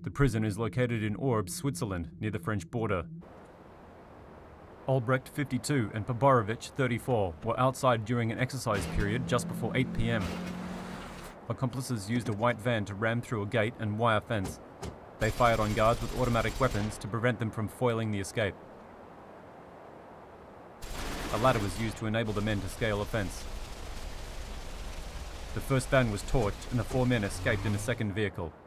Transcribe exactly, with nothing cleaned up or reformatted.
The prison is located in Orbe, Switzerland, near the French border. Albrecht, fifty-two, and Poparovic, thirty-four, were outside during an exercise period just before eight p m Accomplices used a white van to ram through a gate and wire fence. They fired on guards with automatic weapons to prevent them from foiling the escape. A ladder was used to enable the men to scale a fence. The first van was torched and the four men escaped in a second vehicle.